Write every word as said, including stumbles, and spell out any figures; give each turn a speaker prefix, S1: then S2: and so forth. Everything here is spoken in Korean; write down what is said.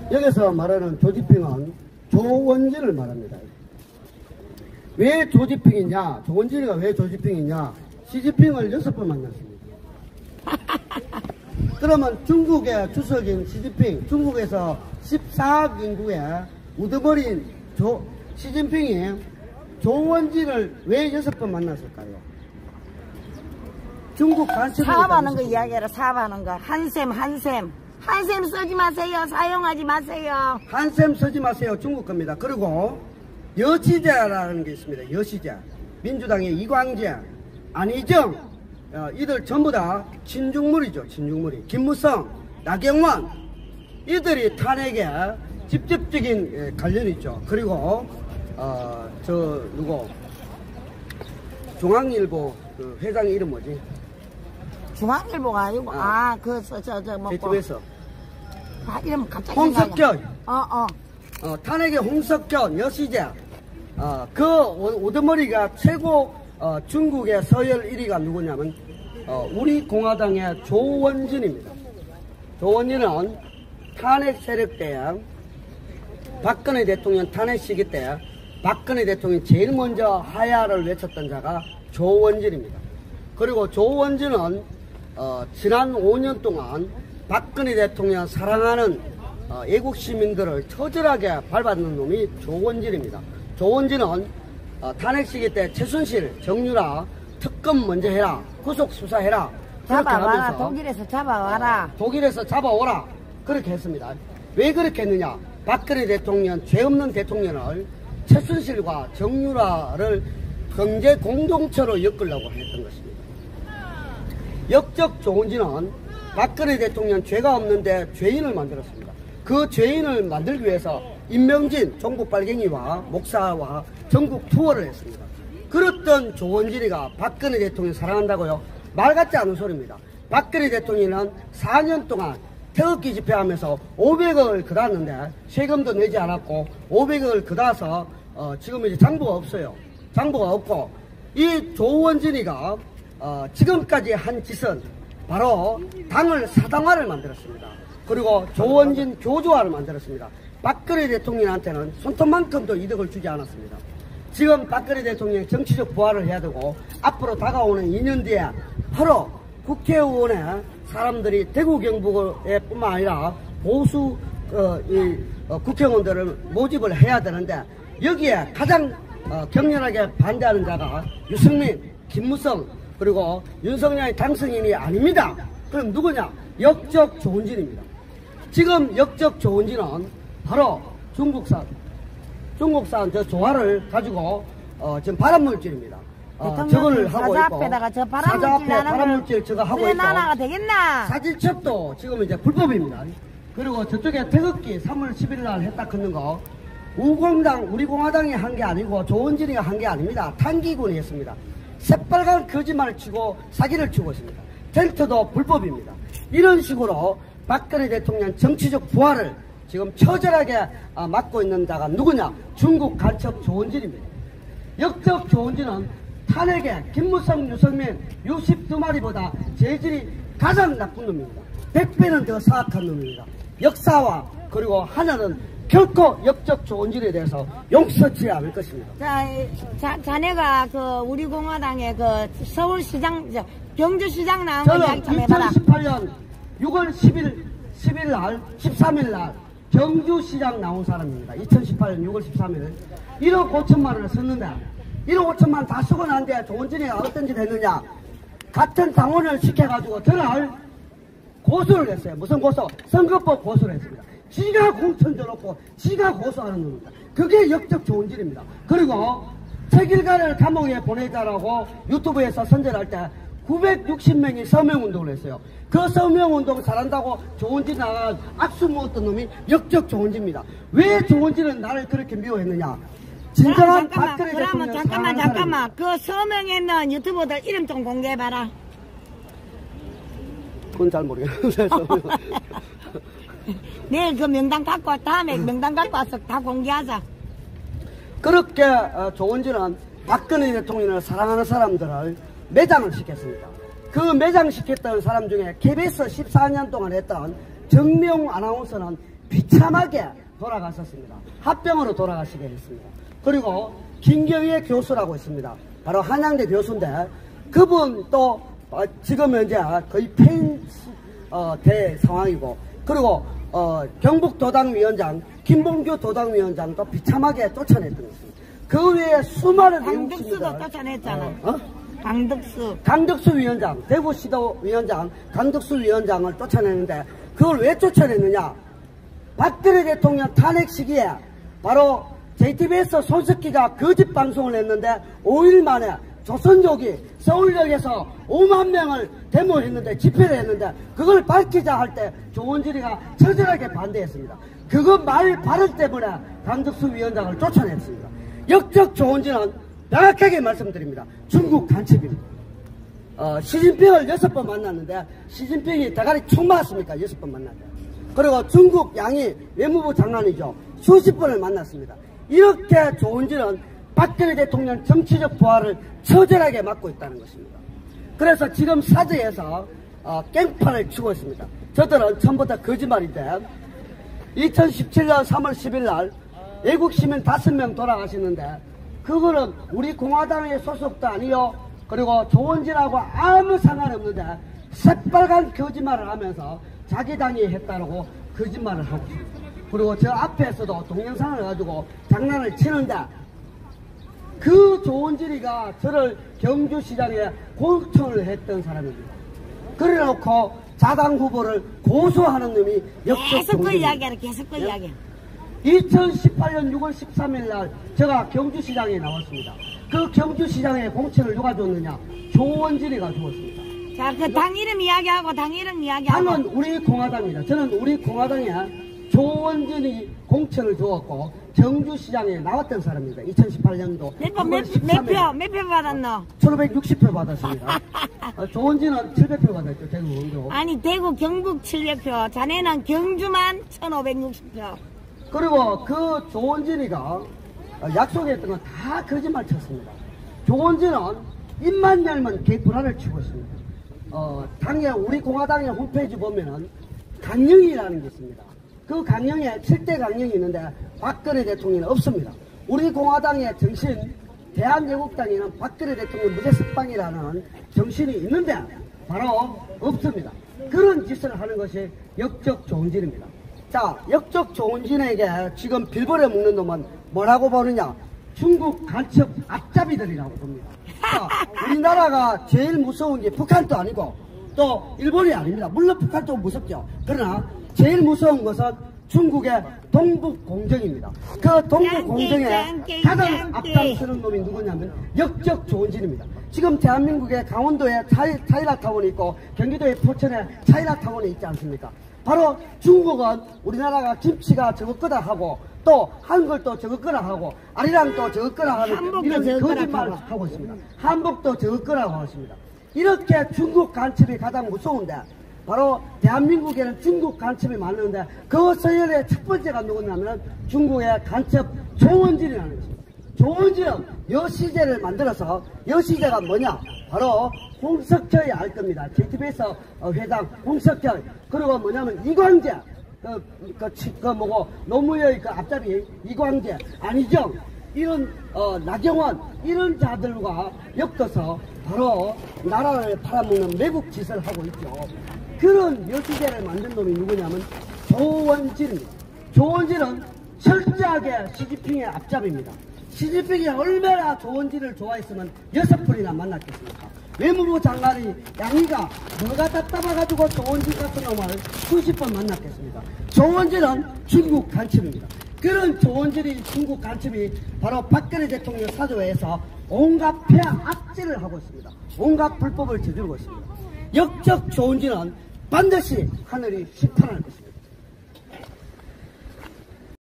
S1: 여기서 말하는 조지핑은 조원진을 말합니다. 왜 조지핑이냐? 조원진이가 왜 조지핑이냐? 시진핑을 여섯 번 만났습니다. 그러면 중국의 주석인 시진핑, 중국에서 십사억 인구의 우두머리인 조, 시진핑이 조원진을 왜 여섯 번 만났을까요? 중국 간첩을
S2: 사업하는 거 이야기해라. 사업하는 거. 한샘 한샘 한샘 쓰지 마세요. 사용하지 마세요.
S1: 한샘 쓰지 마세요. 중국 겁니다. 그리고 여시제라는 게 있습니다. 여시제. 민주당의 이광재, 안희정, 어, 이들 전부 다 친중물이죠. 친중물이. 김무성, 나경원, 이들이 탄핵에 직접적인 예, 관련이 있죠. 그리고 어, 저 누구 중앙일보 그 회장 이름 뭐지?
S2: 중앙일보가 아니고
S1: 아,
S2: 아 그 저 저 저 뭐
S1: 제주에서
S2: 아 이름 갑자기
S1: 홍석현.
S2: 어어
S1: 어, 탄핵의 홍석현, 여시제. 어, 그 오드머리가 최고 어, 중국의 서열 일 위가 누구냐면 어, 우리 공화당의 조원진입니다. 조원진은 탄핵 세력 때 박근혜 대통령 탄핵 시기 때 박근혜 대통령이 제일 먼저 하야를 외쳤던 자가 조원진입니다. 그리고 조원진은 어, 지난 오 년 동안 박근혜 대통령 사랑하는 어, 애국 시민들을 처절하게 밟아는 놈이 조원진입니다. 조원진은 어, 탄핵 시기 때 최순실, 정유라 특검 먼저 해라, 구속 수사해라 그렇게
S2: 잡아와라.
S1: 하면서
S2: 독일에서 잡아와라.
S1: 어, 독일에서 잡아오라 그렇게 했습니다. 왜 그렇게 했느냐? 박근혜 대통령, 죄 없는 대통령을 최순실과 정유라를 경제 공동체로 엮으려고 했던 것입니다. 역적 조원진은 박근혜 대통령 죄가 없는데 죄인을 만들었습니다. 그 죄인을 만들기 위해서 임명진, 종북 빨갱이와 목사와 전국 투어를 했습니다. 그랬던 조원진이가 박근혜 대통령 사랑한다고요? 말 같지 않은 소리입니다. 박근혜 대통령은 사 년 동안 태극기 집회하면서 오백억을 걷었는데 세금도 내지 않았고 오백억을 걷어서 어, 지금 이제 장부가 없어요. 장부가 없고 이 조원진이가 어, 지금까지 한 짓은 바로 당을 사당화를 만들었습니다. 그리고 조원진 교조화를 만들었습니다. 박근혜 대통령한테는 손톱만큼도 이득을 주지 않았습니다. 지금 박근혜 대통령이 정치적 부활을 해야 되고 앞으로 다가오는 이 년 뒤에 바로 국회의원의 사람들이 대구 경북에 뿐만 아니라 보수 어, 이, 어, 국회의원들을 모집을 해야 되는데 여기에 가장 어, 격렬하게 반대하는 자가 유승민, 김무성 그리고 윤석열의 당선인이 아닙니다. 그럼 누구냐? 역적 조원진입니다. 지금 역적 조원진은 바로 중국산 중국산 저 조화를 가지고 어, 지금 발암물질입니다. 어, 저거를 하고 있고
S2: 앞에다가 저
S1: 사자 앞에 발암물질 저거 하고 있고
S2: 나라가 되겠나?
S1: 사진첩도 지금 이제 불법입니다. 그리고 저쪽에 태극기 삼월 십일 날 했다 끊는 거 우공당 우리 공화당이 한 게 아니고 조원진이가 한 게 아닙니다. 탄기군이 했습니다. 새빨간 거짓말을 치고 사기를 치고 있습니다. 텐트도 불법입니다. 이런 식으로 박근혜 대통령 정치적 부활을 지금 처절하게 막고 있는 자가 누구냐? 중국 간첩 조원진입니다. 역적 조원진은 탄핵에 김무성, 유승민 육십이 마리보다 재질이 가장 나쁜 놈입니다. 백 배는 더 사악한 놈입니다. 역사와 그리고 하나는 결코 역적 조원진에 대해서 용서치 않을 것입니다.
S2: 자, 자 자네가 그 우리 공화당의 그 서울시장, 저 경주시장 나온 거 이야기 좀 해봐라.
S1: 이천십팔 년 유월 십일, 십일 날, 십삼 일 날 경주시장 나온 사람입니다. 이천십팔 년 유월 십삼 일 일억 오천만 원을 썼는데 일억 오천만 원 다 쓰고 난데 조원진이가 어떤 짓 했느냐? 같은 당원을 시켜가지고 저를 고소를 했어요. 무슨 고소? 선거법 고소를 했습니다. 지가 공천 줘놓고 지가 고소하는 놈입니다. 그게 역적 조원진입니다. 그리고 칠 일간을 감옥에 보내자라고 유튜브에서 선전할 때 구백육십 명이 서명운동을 했어요. 그 서명운동 잘한다고 조원진 나가 악수 먹었던 놈이 역적 조원진입니다. 왜 조원진은 나를 그렇게 미워했느냐? 진정한 박근혜 대통령
S2: 잠깐만 잠깐만 그 서명했는 유튜버들 이름 좀 공개해봐라.
S1: 그건 잘 모르겠어요.
S2: 내일 그 명단 갖고 와. 다음에 명단 갖고 와서 다 공개하자.
S1: 그렇게 어, 조원진은 박근혜 대통령을 사랑하는 사람들을 매장을 시켰습니다. 그 매장시켰던 사람 중에 케이비에스 십사 년 동안 했던 정명 아나운서는 비참하게 돌아갔었습니다. 합병으로 돌아가시게 했습니다. 그리고 김경희 교수라고 있습니다. 바로 한양대 교수인데 그분 또 어, 지금 현재 거의 폐인 어, 대 상황이고 그리고 어, 경북도당위원장 김봉규 도당위원장도 비참하게 쫓아냈던 것입니다. 그 외에 수많은
S2: 강덕수도 쫓아냈잖아.
S1: 어? 어?
S2: 강덕수.
S1: 강덕수 위원장, 대구시도 위원장, 강덕수 위원장을 쫓아내는데 그걸 왜 쫓아냈느냐? 박근혜 대통령 탄핵 시기에 바로 제이티비에스 손석희가 거짓 방송을 했는데 오 일 만에 조선족이 서울역에서 오만 명을 데모했는데 집회를 했는데 그걸 밝히자 할 때 조원진이가 처절하게 반대했습니다. 그거 말 발언 때문에 강덕수 위원장을 쫓아냈습니다. 역적 조원진은 명확하게 말씀드립니다. 중국 간첩입니다. 어, 시진핑을 여섯 번 만났는데 시진핑이 대가리 총 맞았습니까? 여섯 번 만났는데. 그리고 중국 양이 외무부 장관이죠. 수십 번을 만났습니다. 이렇게 조원진은 박근혜 대통령 정치적 부활을 처절하게 막고 있다는 것입니다. 그래서 지금 사저에서 어, 깽판을 치고 있습니다. 저들은 처음부터 거짓말인데 이천십칠 년 삼월 십일 날 외국 시민 다섯 명 돌아가시는데 그거는 우리 공화당의 소속도 아니요. 그리고 조원진하고 아무 상관없는데 새빨간 거짓말을 하면서 자기 당이 했다고 거짓말을 하고 있습니다. 그리고 저 앞에서도 동영상을 가지고 장난을 치는데 그 조원진이가 저를 경주시장에 공천을 했던 사람입니다. 그래놓고 자당 후보를 고소하는 놈이 역적
S2: 계속 그
S1: 조원진입니다.
S2: 이야기하라. 계속 그
S1: 예?
S2: 이야기.
S1: 이천십팔 년 유월 십삼일 날 제가 경주시장에 나왔습니다. 그 경주시장에 공천을 누가 줬느냐? 조원진이가 주었습니다.
S2: 자, 그 당 이름 이야기하고 당 이름 이야기하고.
S1: 당은 우리 공화당입니다. 저는 우리 공화당에 조원진이 공천을 주었고 경주시장에 나왔던 사람입니다. 이천십팔 년도
S2: 몇 번, 몇, 몇 표, 몇 표 받았노?
S1: 천오백육십 표 받았습니다. 어, 조원진은 칠백 표 받았죠. 대구 원교.
S2: 아니, 대구 경북 칠백 표, 자네는 경주만 천오백육십 표.
S1: 그리고 그 조원진이가 어, 약속했던 건 다 거짓말 쳤습니다. 조원진은 입만 열면 개불안을 치고 있습니다. 어, 당에 우리 공화당의 홈페이지 보면은 강령이라는 게 있습니다. 그 강령에 칠 대 강령이 있는데 박근혜 대통령은 없습니다. 우리 공화당의 정신, 대한제국당에는 박근혜 대통령 무죄 석방이라는 정신이 있는데 바로 없습니다. 그런 짓을 하는 것이 역적 조원진입니다. 자, 역적 조원진에게 지금 빌보에 먹는 놈은 뭐라고 보느냐? 중국 간첩 앞잡이들이라고 봅니다. 자, 우리나라가 제일 무서운 게 북한도 아니고 또 일본이 아닙니다. 물론 북한도 무섭죠. 그러나 제일 무서운 것은 중국의 동북공정입니다. 그 동북공정에 가장 앞장서는 놈이 누구냐면 역적 조원진입니다. 지금 대한민국의 강원도에 차이, 차이나타운이 있고 경기도의 포천에 차이나타운이 있지 않습니까? 바로 중국은 우리나라가 김치가 적었거나 하고 또 한글도 적었거나 하고 아리랑도 적었거나 하는 이런 거짓말을 하고 있습니다. 한복도 적었거나 하고 있습니다. 이렇게 중국 간첩이 가장 무서운데 바로 대한민국에는 중국 간첩이 많은데 그 서열의 첫 번째가 누구냐면 중국의 간첩 조원진이라는 것입니다. 조원진은 여시제를 만들어서 여시제가 뭐냐? 바로 홍석현이 알 겁니다. 제이티비에스 회장 홍석현. 그리고 뭐냐면 이광재. 그, 그, 그 뭐고 노무현의 그 앞잡이 이광재, 안희정 이런 어, 나경원 이런 자들과 엮어서 바로 나라를 팔아먹는 매국 짓을 하고 있죠. 그런 여시제를 만든 놈이 누구냐면 조원진입니다. 조원진은 철저하게 시진핑의 앞잡이입니다. 시진핑이 얼마나 조원진을 좋아했으면 여섯 분이나 만났겠습니까? 외무부 장관이 양이가 뭐가 답답해가지고 조원진 같은 놈을 수십 번 만났겠습니까? 조원진은 중국 간첩입니다. 그런 조원진이 중국 간첩이 바로 박근혜 대통령 사저에서 온갖 폐악 악질을 하고 있습니다. 온갖 불법을 저지르고 있습니다. 역적 조원진은 반드시 하늘이 심판할 것입니다.